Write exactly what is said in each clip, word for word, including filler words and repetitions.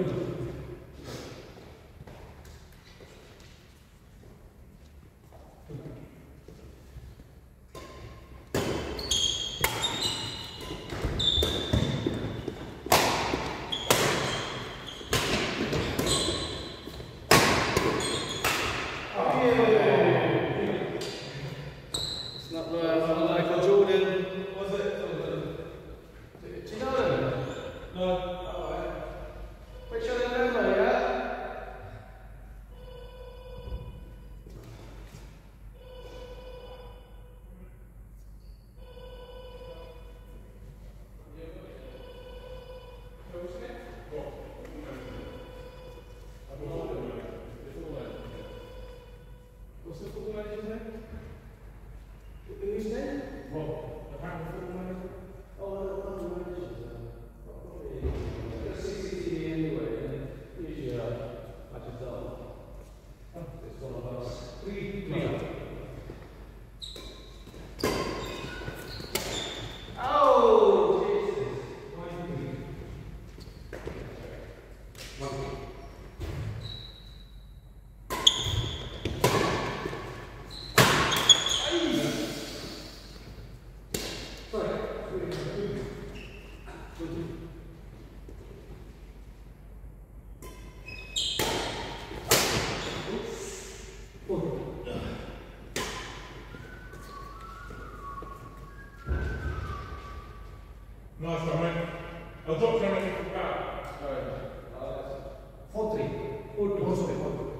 Nice one, mate. I'll drop you on it from back. Sorry. four three. four two. Sorry, four two.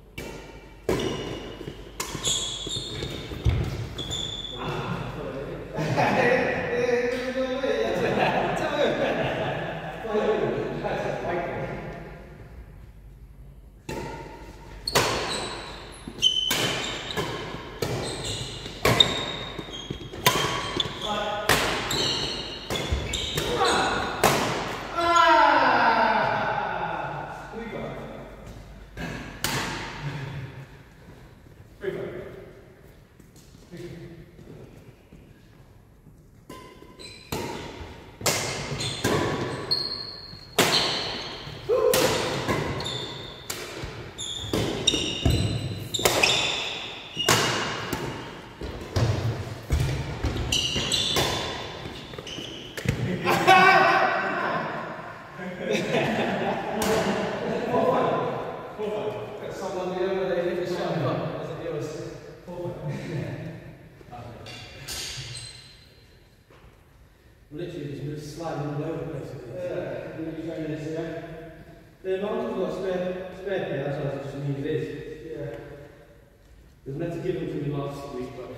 Literally just sliding all over the place. Yeah, really trying this, yeah. The mountain's got a spare, spare pair, that's what I just knew it is. Yeah. It was meant to give them to me last week, but.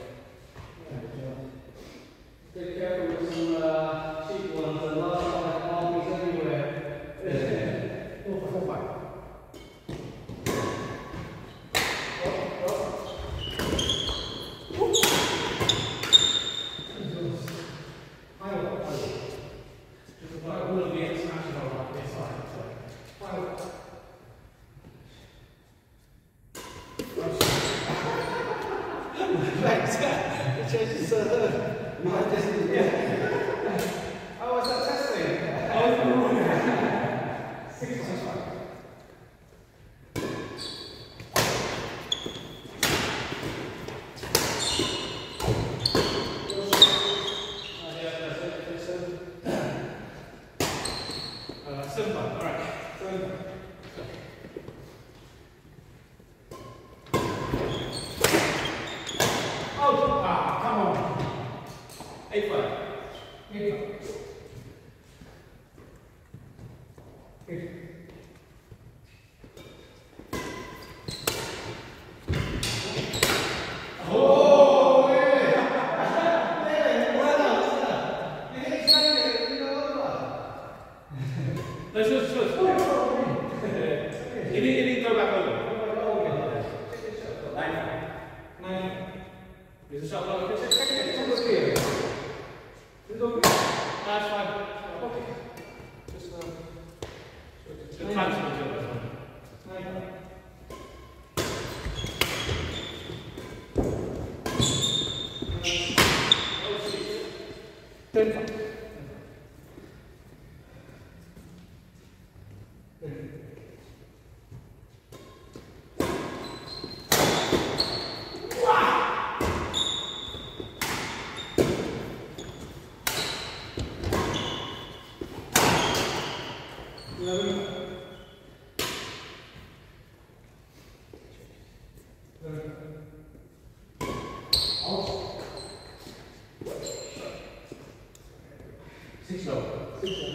Yeah. Be careful with some uh, cheap ones, the last one that armies everywhere. Yeah. Four, four, five. Oh, was that testing? Six times five. Seven five, all right. Seven five. Oh, ah, come on. Eight five. Eight five. Eight. Oh, yeah. Yeah, well done. You hit something, you know what? No, sure, sure. He didn't, he didn't go back over. Nine five. Nine. Is the shot low? Check it, check it, here. That's fine. Okay. Just uh, The time's going to go. nine. Ten five. Six low. Six low.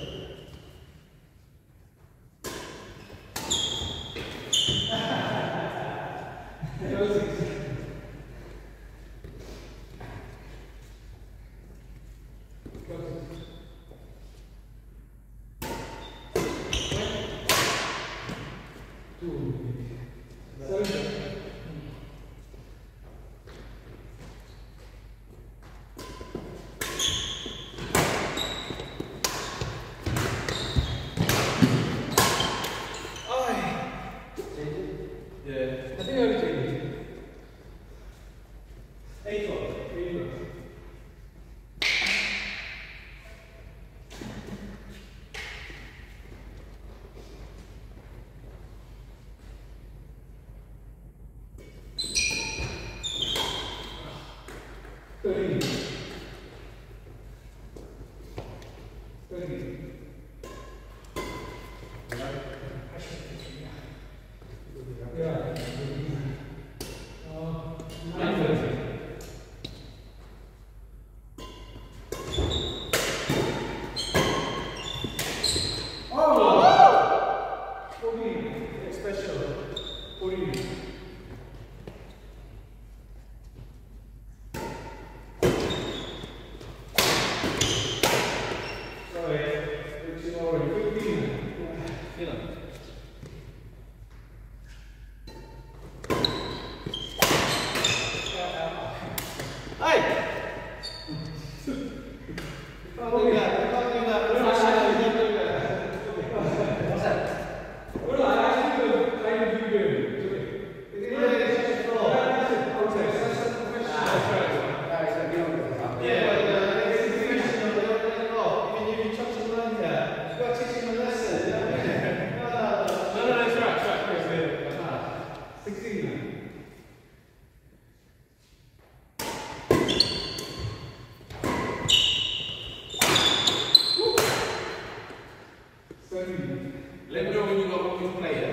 Let me know when you go when you play it.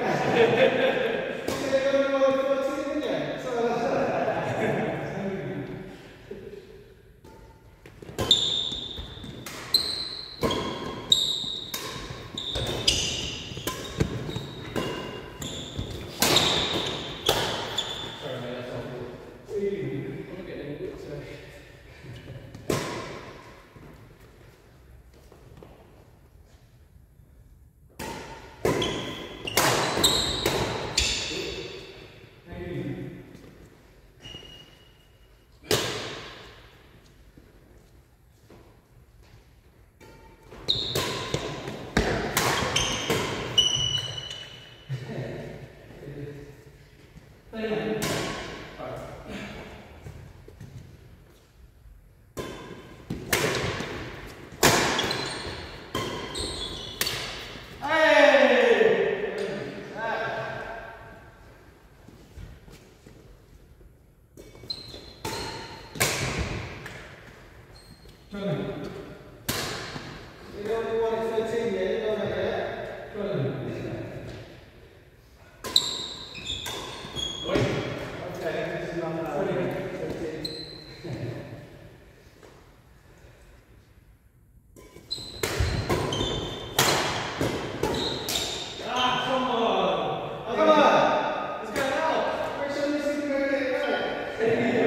Come on! Let's go now! Where's some of this thing right there?